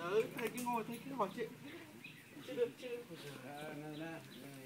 Ừ, thấy cái ngồi thấy cái hỏi chuyện. Chưa được chưa.